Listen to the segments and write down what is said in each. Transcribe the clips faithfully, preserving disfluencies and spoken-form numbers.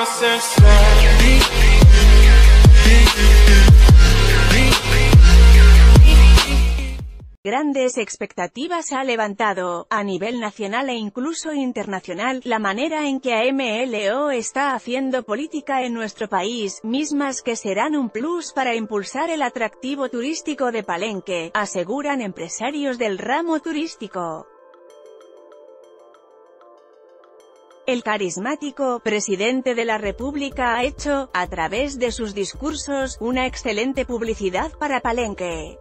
Grandes expectativas ha levantado, a nivel nacional e incluso internacional, la manera en que A M L O está haciendo política en nuestro país, mismas que serán un plus para impulsar el atractivo turístico de Palenque, aseguran empresarios del ramo turístico. El carismático presidente de la República ha hecho, a través de sus discursos, una excelente publicidad para Palenque.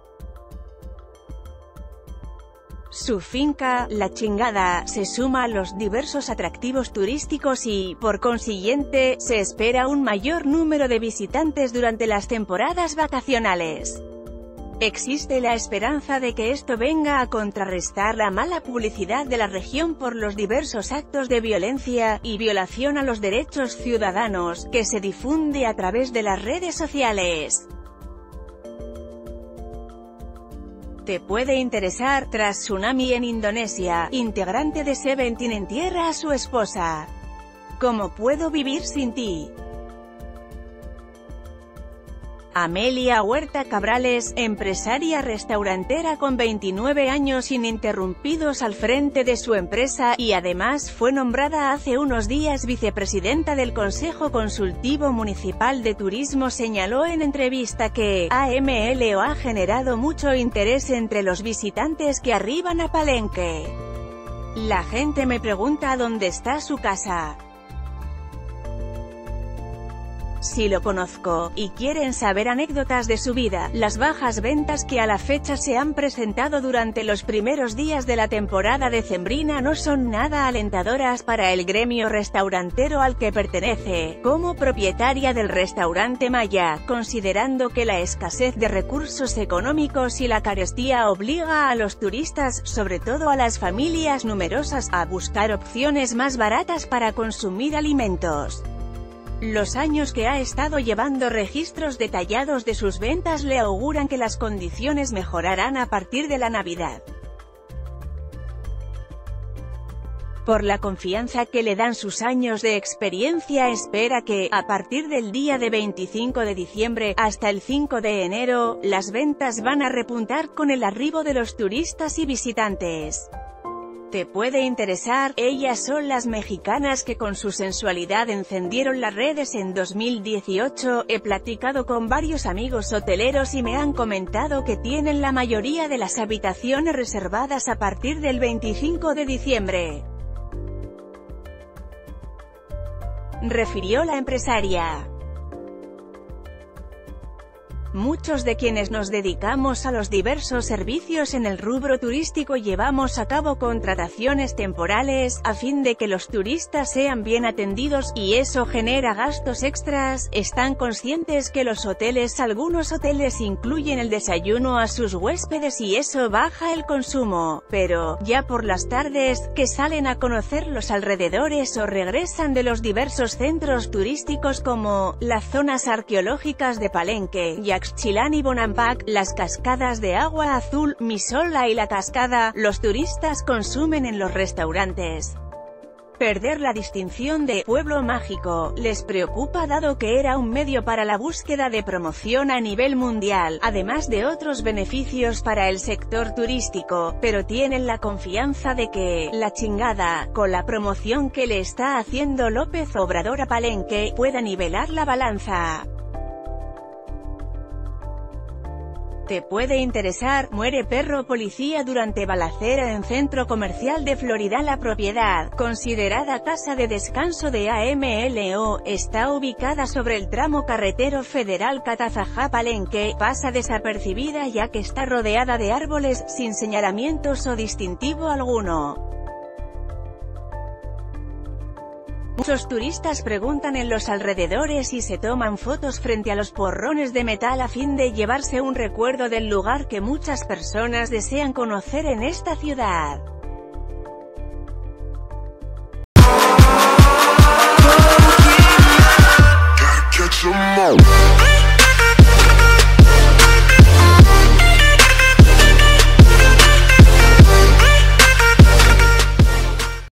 Su finca, La Chingada, se suma a los diversos atractivos turísticos y, por consiguiente, se espera un mayor número de visitantes durante las temporadas vacacionales. Existe la esperanza de que esto venga a contrarrestar la mala publicidad de la región por los diversos actos de violencia y violación a los derechos ciudadanos, que se difunde a través de las redes sociales. Te puede interesar, tras tsunami en Indonesia, integrante de Seventeen entierra a su esposa. ¿Cómo puedo vivir sin ti? Amelia Huerta Cabrales, empresaria restaurantera con veintinueve años ininterrumpidos al frente de su empresa, y además fue nombrada hace unos días vicepresidenta del Consejo Consultivo Municipal de Turismo, señaló en entrevista que A M L O ha generado mucho interés entre los visitantes que arriban a Palenque. La gente me pregunta dónde está su casa, si lo conozco, y quieren saber anécdotas de su vida. Las bajas ventas que a la fecha se han presentado durante los primeros días de la temporada decembrina no son nada alentadoras para el gremio restaurantero al que pertenece, como propietaria del restaurante Maya, considerando que la escasez de recursos económicos y la carestía obliga a los turistas, sobre todo a las familias numerosas, a buscar opciones más baratas para consumir alimentos. Los años que ha estado llevando registros detallados de sus ventas le auguran que las condiciones mejorarán a partir de la Navidad. Por la confianza que le dan sus años de experiencia, espera que, a partir del día de veinticinco de diciembre, hasta el cinco de enero, las ventas van a repuntar con el arribo de los turistas y visitantes. Te puede interesar, ellas son las mexicanas que con su sensualidad encendieron las redes en dos mil dieciocho, he platicado con varios amigos hoteleros y me han comentado que tienen la mayoría de las habitaciones reservadas a partir del veinticinco de diciembre. Refirió la empresaria. Muchos de quienes nos dedicamos a los diversos servicios en el rubro turístico llevamos a cabo contrataciones temporales, a fin de que los turistas sean bien atendidos, y eso genera gastos extras. Están conscientes que los hoteles, algunos hoteles incluyen el desayuno a sus huéspedes y eso baja el consumo, pero, ya por las tardes, que salen a conocer los alrededores o regresan de los diversos centros turísticos como, las zonas arqueológicas de Palenque, y Yaxchilán y Bonampak, las cascadas de agua azul, Misola y la cascada, los turistas consumen en los restaurantes. Perder la distinción de «pueblo mágico» les preocupa dado que era un medio para la búsqueda de promoción a nivel mundial, además de otros beneficios para el sector turístico, pero tienen la confianza de que La Chingada, con la promoción que le está haciendo López Obrador a Palenque, pueda nivelar la balanza. Te puede interesar, muere perro policía durante balacera en centro comercial de Florida. La propiedad, considerada casa de descanso de A M L O, está ubicada sobre el tramo carretero federal Catazajá-Palenque, pasa desapercibida ya que está rodeada de árboles, sin señalamientos o distintivo alguno. Muchos turistas preguntan en los alrededores y se toman fotos frente a los porrones de metal a fin de llevarse un recuerdo del lugar que muchas personas desean conocer en esta ciudad.